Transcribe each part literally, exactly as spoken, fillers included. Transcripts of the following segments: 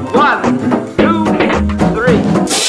One, two, three.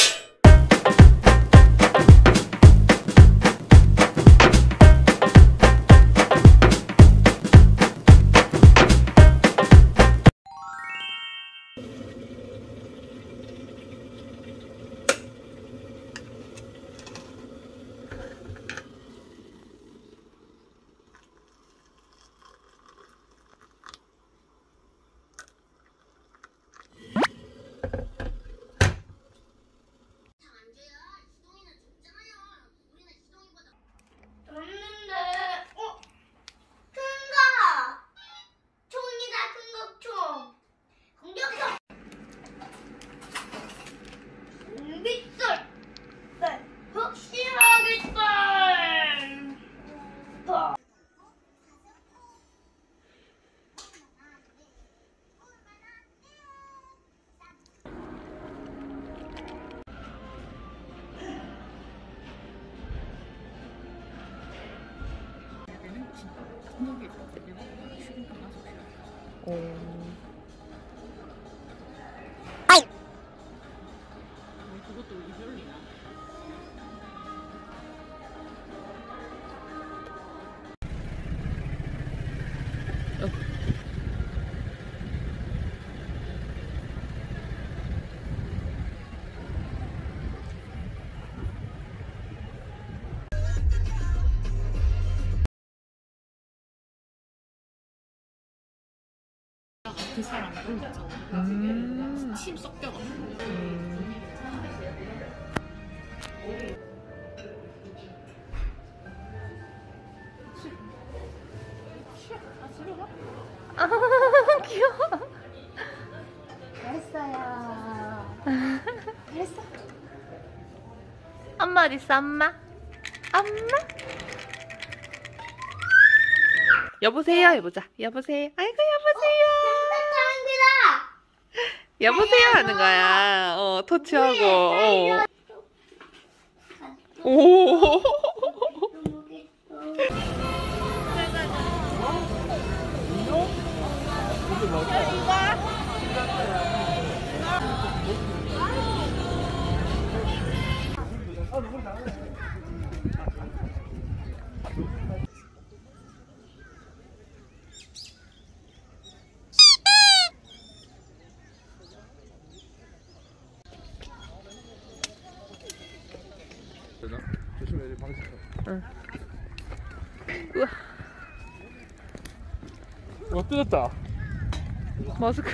아이. 그것도 이별이야. 그 사람 올렸잖아. 음. 침 섞여가지고. 음. 아, 귀여워. 잘했어요. 잘했어. 엄마 어디 있어, 엄마? 엄마? 여보세요, 해보자. 여보세요. 아이고, 여보세요. 여보세요 하는 거야. 어, 터치하고. 어. 오. 조심해, 방식. 응. 우와. 와, 뜯었다. 마스크.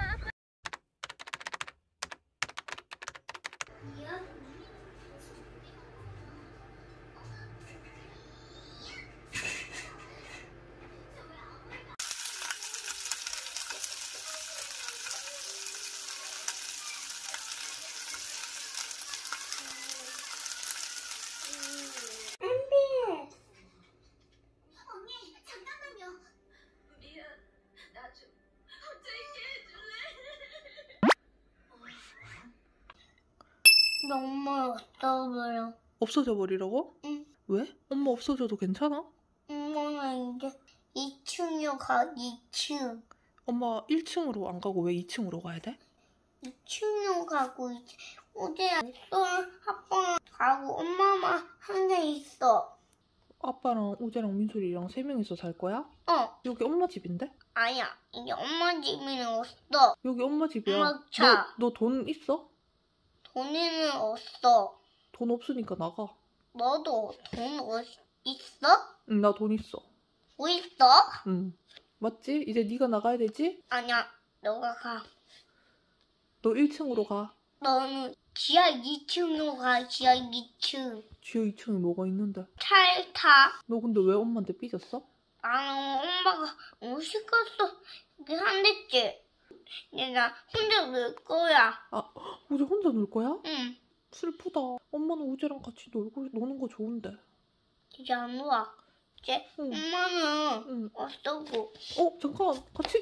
엄마 없어버려. 없어져 버리라고? 응. 왜? 엄마 없어져도 괜찮아? 엄마는 이제 이 층으로 가. 이 층. 엄마 일 층으로 안 가고 왜 이 층으로 가야 돼? 이 층으로 가고 이제 어제 또 아빠랑 가고 엄마만 한 개 있어. 아빠랑 우재랑 민솔이랑 세 명이서 살 거야? 어. 여기 엄마 집인데? 아니야. 이게 엄마 집에는 없어. 여기 엄마 집이야. 엄마 차. 너 돈 있어? 돈에는 없어. 돈 없으니까 나가. 너도 돈 없, 있어? 응, 나 돈 있어. 뭐 있어? 응. 맞지? 이제 네가 나가야 되지? 아니야. 너가 가. 너 일 층으로 가. 너는 지하 이 층으로 가. 지하 이 층. 지하 이 층에 뭐가 있는데? 차를 타. 너 근데 왜 엄마한테 삐졌어? 나는 엄마가 너무 시끄러서 이렇게 한댔지. 내가 혼자 놀 거야. 아, 우재 혼자 놀 거야? 응. 슬프다. 엄마는 우재랑 같이 놀고 노는 거 좋은데. 이제 안 와. 이제 응. 엄마는 응. 어쩌고. 어, 잠깐. 같이.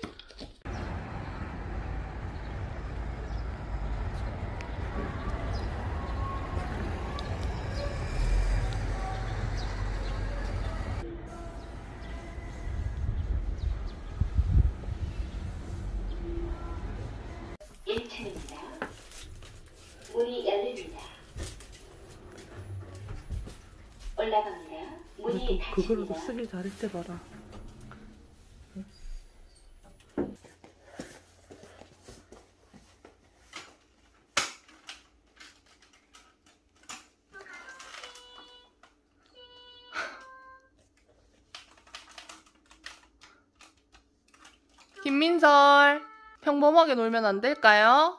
일 층입니다. 문이 열립니다. 올라갑니다. 문이 그걸로도 닫힙니다. 쓰길 잘했대 봐라. 김민설, 평범하게 놀면 안 될까요?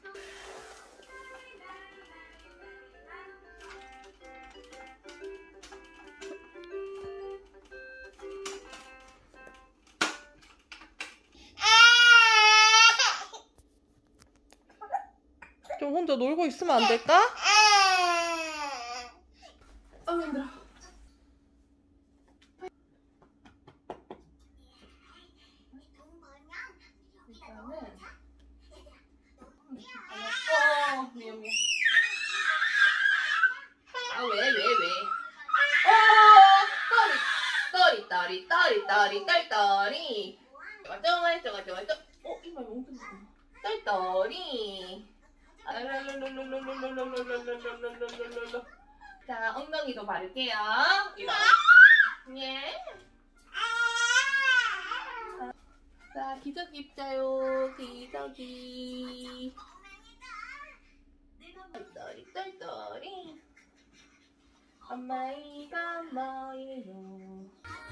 좀 혼자 놀고 있으면 안 될까? 아, 힘들어. 어, 미안, 미안. 아, 왜, 왜, 왜? 어, 떠리, 떠리, 떠리, 떠리, 떠리, 떠리. 맞죠, 맞죠, 맞죠, 맞죠. 어, 이마 용돈 떠리, 떠리. 자, 엉덩이도 바를게요. 이렇게. 예. 자, 기저귀 입자요. 기저귀. 똘똘이 똘똘이. 엄마이가 뭐예요?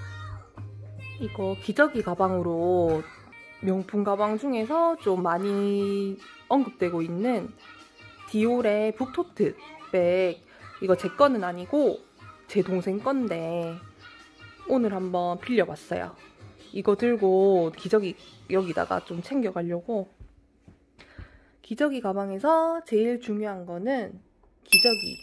이거 기저귀 가방으로 명품 가방 중에서 좀 많이 언급되고 있는 디올의 북토트 백. 이거 제 거는 아니고 제 동생 건데 오늘 한번 빌려봤어요. 이거 들고 기저귀 여기다가 좀 챙겨가려고. 기저귀 가방에서 제일 중요한 거는 기저귀.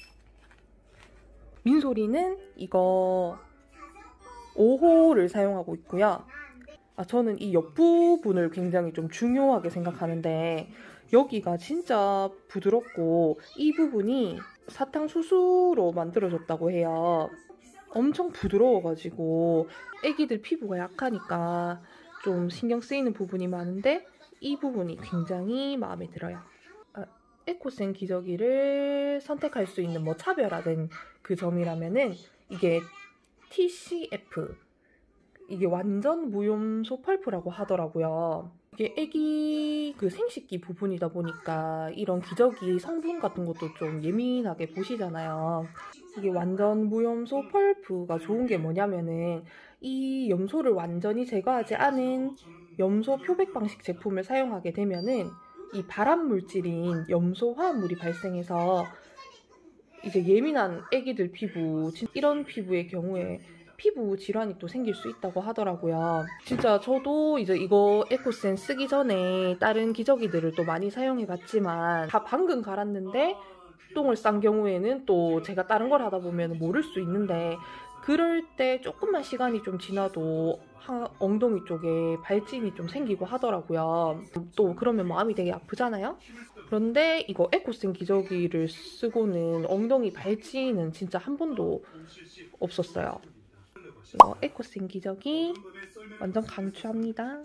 민소리는 이거 오 호를 사용하고 있고요. 아, 저는 이 옆부분을 굉장히 좀 중요하게 생각하는데 여기가 진짜 부드럽고 이 부분이 사탕수수로 만들어졌다고 해요. 엄청 부드러워가지고 애기들 피부가 약하니까 좀 신경 쓰이는 부분이 많은데 이 부분이 굉장히 마음에 들어요. 아, 에코센 기저귀를 선택할 수 있는 뭐 차별화된 그 점이라면은 이게 티씨에프, 이게 완전 무염소 펄프라고 하더라고요. 이게 애기 그 생식기 부분이다 보니까 이런 기저귀 성분 같은 것도 좀 예민하게 보시잖아요. 이게 완전 무염소 펄프가 좋은 게 뭐냐면은 이 염소를 완전히 제거하지 않은 염소 표백 방식 제품을 사용하게 되면은 이 발암 물질인 염소 화합물이 발생해서 이제 예민한 애기들 피부, 이런 피부의 경우에 피부 질환이 또 생길 수 있다고 하더라고요. 진짜 저도 이제 이거 에코센 쓰기 전에 다른 기저귀들을 또 많이 사용해봤지만 다 방금 갈았는데 똥을 싼 경우에는 또 제가 다른 걸 하다 보면 모를 수 있는데 그럴 때 조금만 시간이 좀 지나도 엉덩이 쪽에 발진이 좀 생기고 하더라고요. 또 그러면 마음이 되게 아프잖아요? 그런데 이거 에코센 기저귀를 쓰고는 엉덩이 발진은 진짜 한 번도 없었어요. 이거 에코센 기저귀 완전 강추합니다.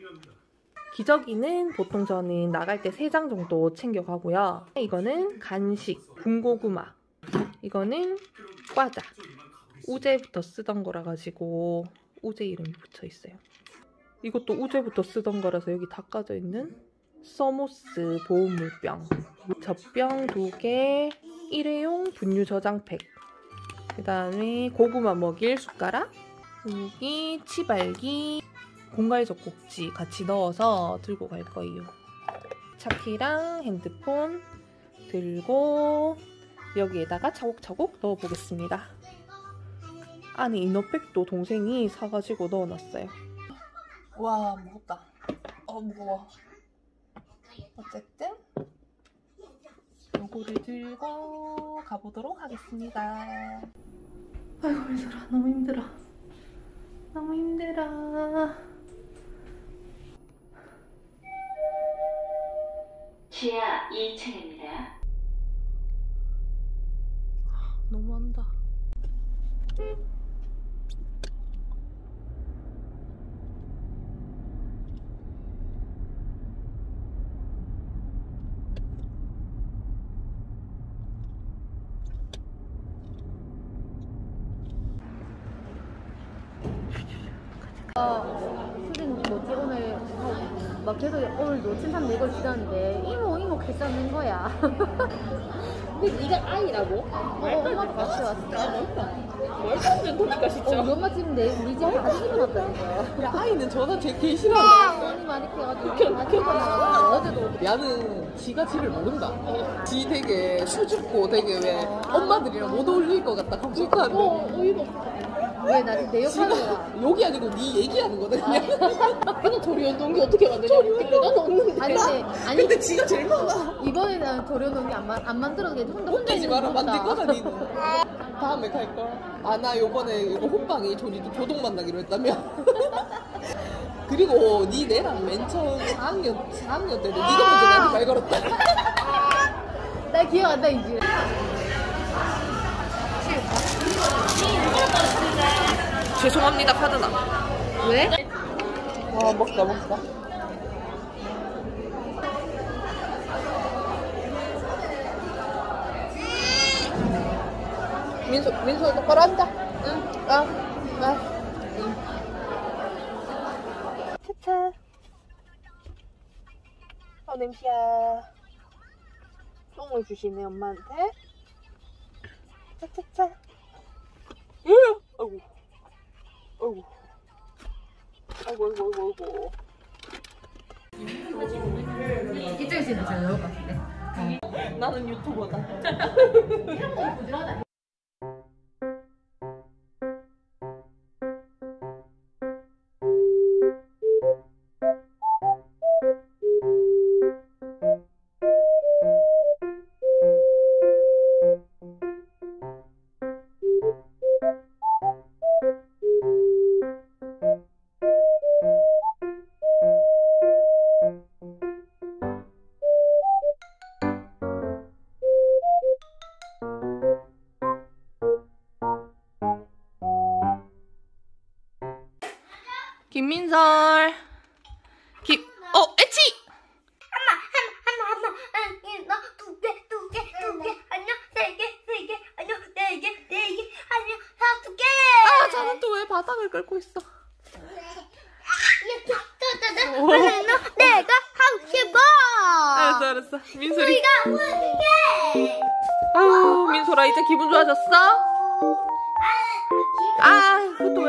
기저귀는 보통 저는 나갈 때 세 장 정도 챙겨가고요. 이거는 간식, 군고구마. 이거는 과자. 우제부터 쓰던 거라 가지고 우제 이름이 붙어있어요. 이것도 우제부터 쓰던 거라서 여기 다 까져 있는 서모스 보온물병. 젖병 두 개, 일회용 분유 저장팩. 그 다음에 고구마 먹일 숟가락, 여기 치발기, 공갈 젖꼭지 같이 넣어서 들고 갈 거예요. 차키랑 핸드폰 들고 여기에다가 차곡차곡 넣어보겠습니다. 안에 이너백도 동생이 사가지고 넣어놨어요. 와, 무겁다. 어, 무거워. 어쨌든 요거를 들고 가보도록 하겠습니다. 아이고, 민설아, 너무 힘들어. 너무 힘들어. 지하 이 층입니다. 너무한다. 수진 뭐지 오늘 막 계속 오늘도 칠삼 네 걸 지났는데 이모 이모 개싸는 거야. 근데 네가 아이라고? 어, 엄마도 같이 왔어. 말도 안 된다니까 진짜. 어, 우리 엄마 지금 내 우리 집에 다시 일어났다니까. 야 아이는 전화 제일 개 싫어한다. 돈이 많이 피해가지고 다시 일어나가지고 어제도 야는 지가 지를 모른다. 지 되게 수줍고 되게 왜 엄마들이랑 못 어울릴 것 같다 감정하는데. 어, 어이가 없어. 왜나 지금 내 욕하는 거야. 욕이 아니고 네 얘기하는 거다 그냥. 그냥 조리원 동기 어떻게 만드냐. 근데 나는 없는데. 아니 근데 아니 근데 지가 제일 많아. 이번에는 도려놓은 게 안 안 만들어도 돼. 혼자 혼자 웃기지 있는 마라. 거 만들 거다 니는. 다음에 갈걸. 아 나 요번에 이거 호빵이 조리도 교동 만나기로 했다며. 그리고 니 내랑 맨 처음 사 학년 사 학년 때도 니가 먼저 나한테 말 걸었다. 나 기억 안 나 이제. 죄송합니다 카드나. 왜? 와 먹다 먹다. 민수 민수 똑바로 앉아. 응. 아. 아. 응. 차차. 어 냄새야. 똥을 주시네 엄마한테. 차차차. 으. 아이고. 아이고. 아이고 아이고 아이고 아이고. 이쪽에서 있는 제가 나올 것 같은데. 나는 유튜버다. 김민설. 김. 어 애치. 하나 하나 하나 하나 두개두개두개 안녕 세개세개 안녕 네개네개 안녕 다섯 개. 아 저는 또 왜 바닥을 끌고 있어? 하나 내가 하고 싶어. 알았어 알았어. 민솔이. 우리가 우승해. 아유 민솔아 이제 기분 좋아졌어? 아 그것도